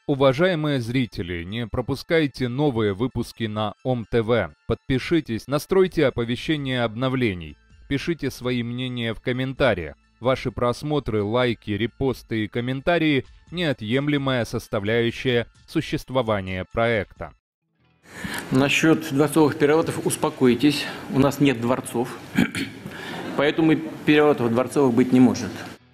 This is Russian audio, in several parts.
Уважаемые зрители, не пропускайте новые выпуски на ОМ-ТВ. Подпишитесь, настройте оповещения обновлений. Пишите свои мнения в комментариях. Ваши просмотры, лайки, репосты и комментарии – неотъемлемая составляющая существования проекта. Насчет дворцовых переворотов успокойтесь, у нас нет дворцов, поэтому переворотов дворцовых быть не может.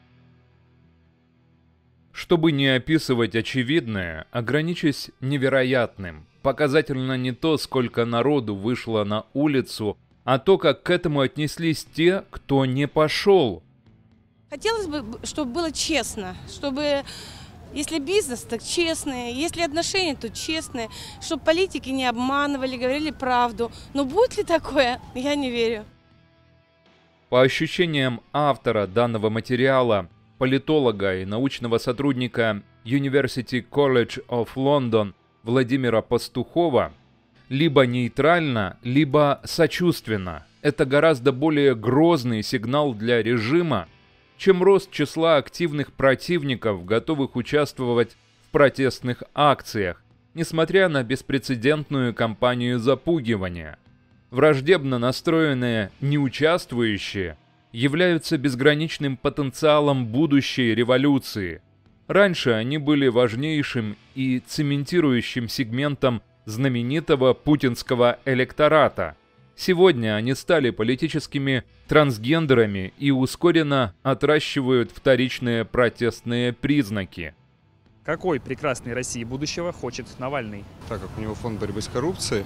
Чтобы не описывать очевидное, ограничусь невероятным. Показательно не то, сколько народу вышло на улицу, а то, как к этому отнеслись те, кто не пошел. Хотелось бы, чтобы было честно, чтобы, если бизнес, так честные, если отношения, то честные, чтобы политики не обманывали, говорили правду. Но будет ли такое, я не верю. По ощущениям автора данного материала, политолога и научного сотрудника University College of London Владимира Пастухова, либо нейтрально, либо сочувственно. Это гораздо более грозный сигнал для режима, чем рост числа активных противников, готовых участвовать в протестных акциях, несмотря на беспрецедентную кампанию запугивания. Враждебно настроенные неучаствующие являются безграничным потенциалом будущей революции. Раньше они были важнейшим и цементирующим сегментом знаменитого путинского электората. Сегодня они стали политическими трансгендерами и ускоренно отращивают вторичные протестные признаки. Какой прекрасной России будущего хочет Навальный? Так как у него фонд борьбы с коррупцией,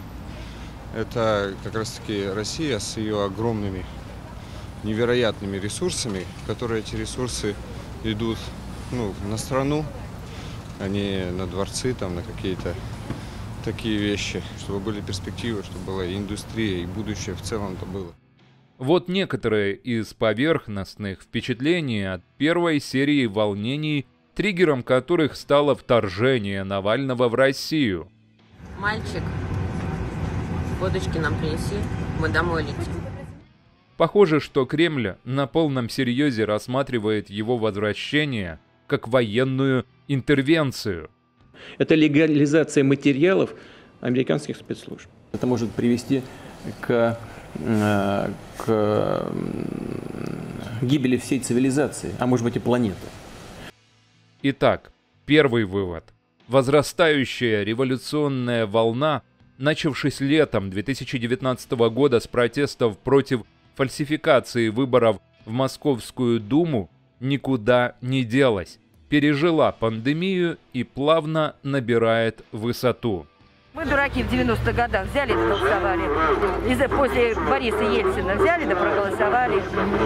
это как раз-таки Россия с ее огромными, невероятными ресурсами, в которые эти ресурсы идут на страну, а не на дворцы, на какие-то такие вещи, чтобы были перспективы, чтобы была и индустрия, и будущее в целом-то было. Вот некоторые из поверхностных впечатлений от первой серии волнений, триггером которых стало вторжение Навального в Россию. Мальчик, водочки нам принеси, мы домой летим. Похоже, что Кремль на полном серьезе рассматривает его возвращение как военную интервенцию. Это легализация материалов американских спецслужб. Это может привести к гибели всей цивилизации, а может быть и планеты. Итак, первый вывод. Возрастающая революционная волна, начавшись летом 2019 года с протестов против фальсификации выборов в Московскую Думу, никуда не делась, пережила пандемию и плавно набирает высоту. Мы, дураки, в 90-х годах взяли да голосовали. После Бориса Ельцина взяли да проголосовали.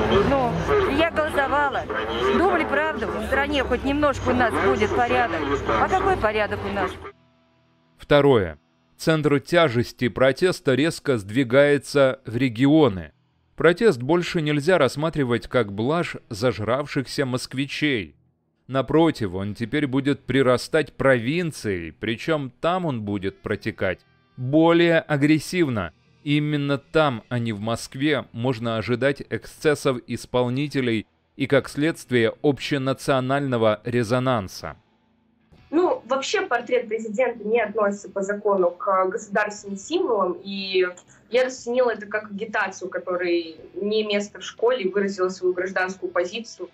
Я голосовала. Думали, правда, в стране хоть немножко у нас будет порядок. А какой порядок у нас? Второе. Центр тяжести протеста резко сдвигается в регионы. Протест больше нельзя рассматривать как блажь зажравшихся москвичей. Напротив, он теперь будет прирастать провинцией, причем там он будет протекать более агрессивно. Именно там, а не в Москве, можно ожидать эксцессов исполнителей и, как следствие, общенационального резонанса. Вообще портрет президента не относится по закону к государственным символам, и я расценила это как агитацию, которая не место в школе, выразила свою гражданскую позицию.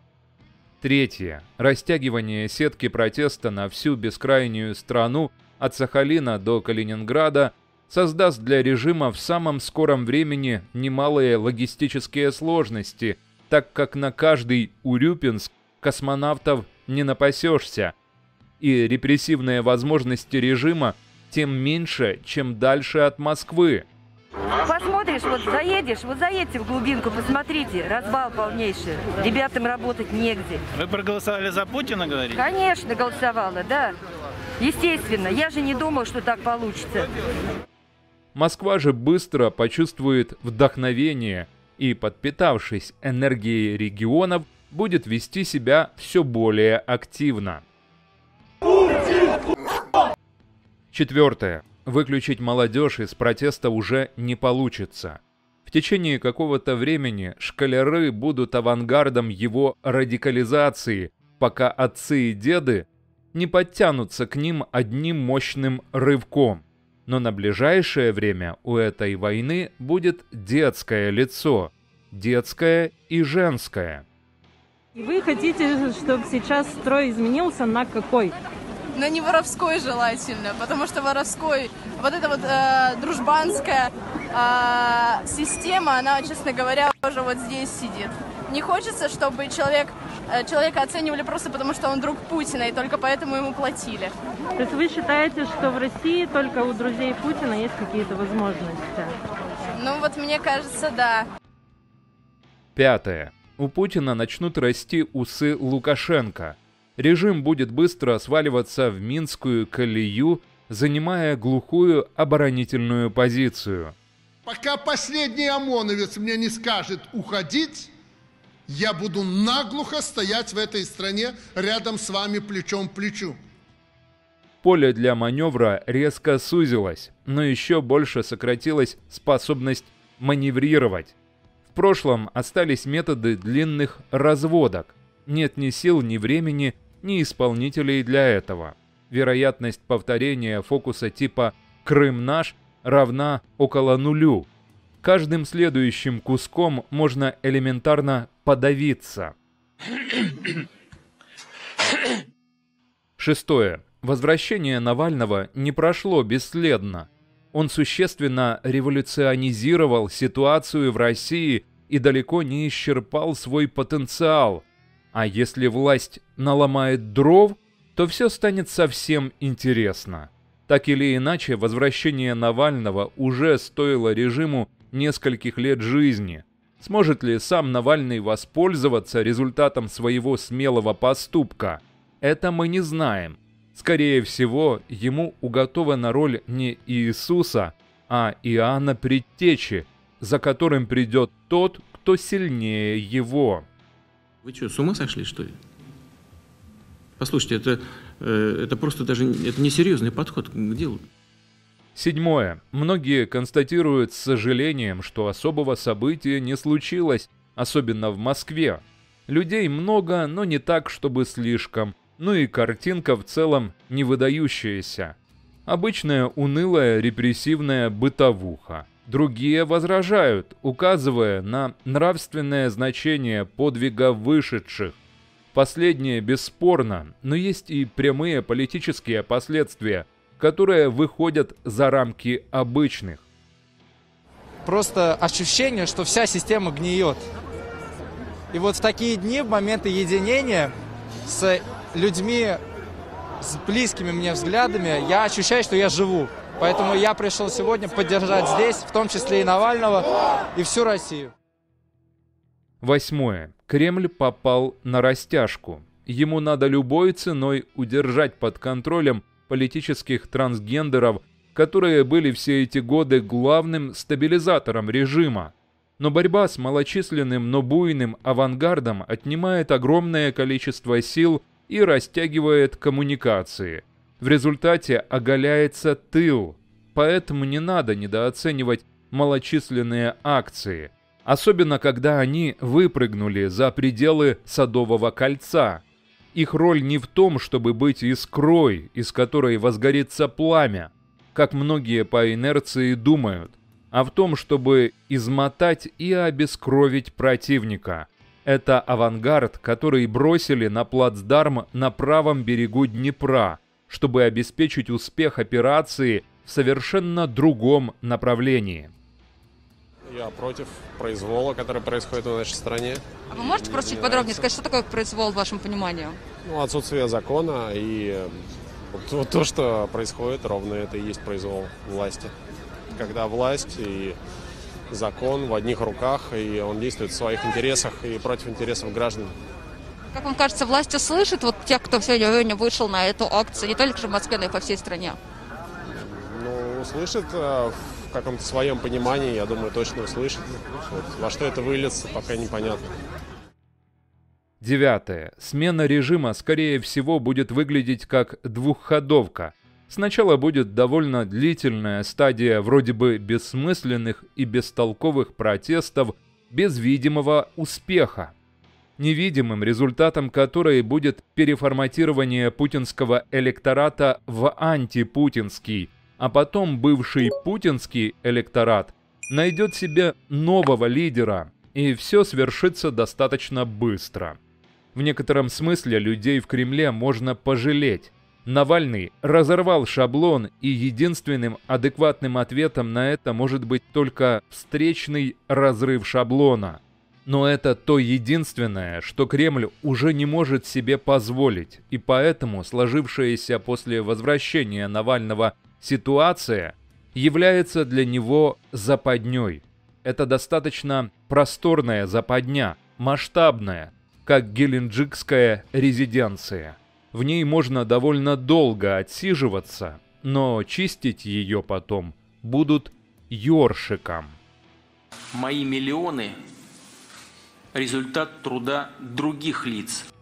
Третье. Растягивание сетки протеста на всю бескрайнюю страну от Сахалина до Калининграда создаст для режима в самом скором времени немалые логистические сложности, так как на каждый Урюпинск космонавтов не напасешься, и репрессивные возможности режима тем меньше, чем дальше от Москвы. Посмотришь, заедьте в глубинку, посмотрите, развал полнейший. Ребятам работать негде. Вы проголосовали за Путина, говорите? Конечно, голосовала, да. Естественно, я же не думал, что так получится. Москва же быстро почувствует вдохновение и, подпитавшись энергией регионов, будет вести себя все более активно. Четвертое. Выключить молодежь из протеста уже не получится. В течение какого-то времени школяры будут авангардом его радикализации, пока отцы и деды не подтянутся к ним одним мощным рывком. Но на ближайшее время у этой войны будет детское лицо, детское и женское. Вы хотите, чтобы сейчас строй изменился на какой? Но не воровской желательно, потому что воровской, вот эта вот дружбанская система, она, честно говоря, уже вот здесь сидит. Не хочется, чтобы человека оценивали просто потому, что он друг Путина, и только поэтому ему платили. То есть вы считаете, что в России только у друзей Путина есть какие-то возможности? Ну вот мне кажется, да. 5. У Путина начнут расти усы Лукашенко. Режим будет быстро сваливаться в Минскую колею, занимая глухую оборонительную позицию. Пока последний ОМОНовец мне не скажет уходить, я буду наглухо стоять в этой стране рядом с вами плечом к плечу. Поле для маневра резко сузилось, но еще больше сократилась способность маневрировать. В прошлом остались методы длинных разводок. Нет ни сил, ни времени, ни исполнителей для этого. Вероятность повторения фокуса типа «Крым наш» равна около нулю. Каждым следующим куском можно элементарно подавиться. 6. Возвращение Навального не прошло бесследно. Он существенно революционизировал ситуацию в России и далеко не исчерпал свой потенциал. А если власть наломает дров, то все станет совсем интересно. Так или иначе, возвращение Навального уже стоило режиму нескольких лет жизни. Сможет ли сам Навальный воспользоваться результатом своего смелого поступка? Это мы не знаем. Скорее всего, ему уготована роль не Иисуса, а Иоанна Предтечи, за которым придет тот, кто сильнее его. Вы что, с ума сошли, что ли? Послушайте, это просто даже это несерьезный подход к делу. 7. Многие констатируют с сожалением, что особого события не случилось, особенно в Москве. Людей много, но не так, чтобы слишком. Ну и картинка в целом не выдающаяся. Обычная унылая репрессивная бытовуха. Другие возражают, указывая на нравственное значение подвига вышедших. Последнее бесспорно, но есть и прямые политические последствия, которые выходят за рамки обычных. Просто ощущение, что вся система гниет. И вот в такие дни, в моменты единения с людьми, с близкими мне взглядами, я ощущаю, что я живу. Поэтому я пришел сегодня поддержать здесь, в том числе и Навального, и всю Россию. 8. Кремль попал на растяжку. Ему надо любой ценой удержать под контролем политических трансгендеров, которые были все эти годы главным стабилизатором режима. Но борьба с малочисленным, но буйным авангардом отнимает огромное количество сил и растягивает коммуникации. В результате оголяется тыл, поэтому не надо недооценивать малочисленные акции, особенно когда они выпрыгнули за пределы Садового кольца. Их роль не в том, чтобы быть искрой, из которой возгорится пламя, как многие по инерции думают, а в том, чтобы измотать и обескровить противника. Это авангард, который бросили на плацдарм на правом берегу Днепра, чтобы обеспечить успех операции в совершенно другом направлении. Я против произвола, который происходит в нашей стране. А вы можете просто чуть подробнее сказать, что такое произвол в вашем понимании? Ну, отсутствие закона и вот то, что происходит, ровно это и есть произвол власти. Когда власть и закон в одних руках, и он действует в своих интересах и против интересов граждан. Как вам кажется, власть услышит вот тех, кто сегодня вышел на эту акцию, не только в Москве, но и по всей стране? Ну, услышит в каком-то своем понимании, я думаю, точно услышит. Вот. Во что это выльется, пока непонятно. 9. Смена режима, скорее всего, будет выглядеть как двухходовка. Сначала будет довольно длительная стадия вроде бы бессмысленных и бестолковых протестов без видимого успеха. невидимым результатом которой будет переформатирование путинского электората в антипутинский, а потом бывший путинский электорат найдет себе нового лидера, и все свершится достаточно быстро. В некотором смысле людей в Кремле можно пожалеть. Навальный разорвал шаблон, и единственным адекватным ответом на это может быть только встречный разрыв шаблона. Но это то единственное, что Кремль уже не может себе позволить, и поэтому сложившаяся после возвращения Навального ситуация является для него западней. Это достаточно просторная западня, масштабная, как геленджикская резиденция. В ней можно довольно долго отсиживаться, но чистить ее потом будут ёршиком. Мои миллионы – результат труда других лиц.